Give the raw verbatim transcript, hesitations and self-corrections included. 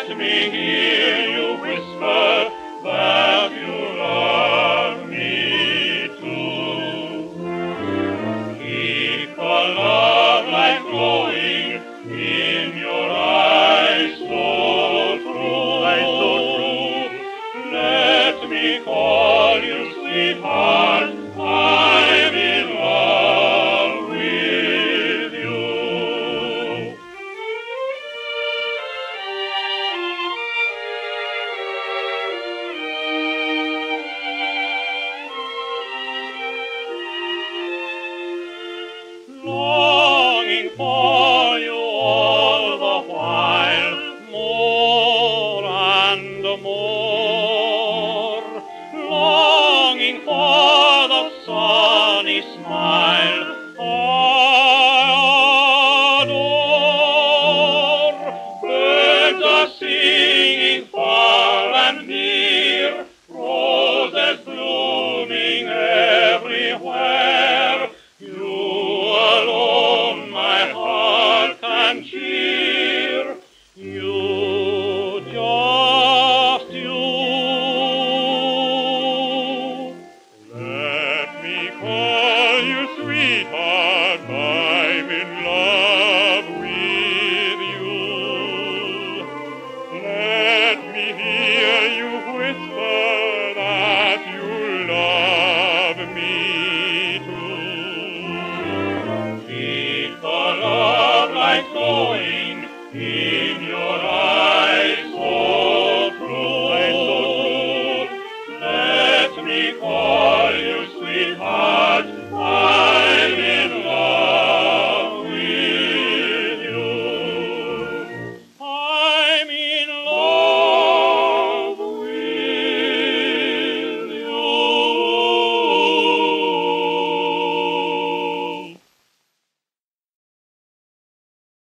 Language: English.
Let me hear you whisper that you love me too. Keep the love light glowing in your eyes so true. Eyes so true. Let me call you sweetheart. I'm in love with you. Longing for you all the while, more and more. Longing for the sunny smile I adore. Birds are singing far and near, roses blooming everywhere. You alone my heart can cheer. You, just you. Let me call you sweetheart, I'm in love with you. Let me hear you whisper that you love me too. Keep the love light glowing in your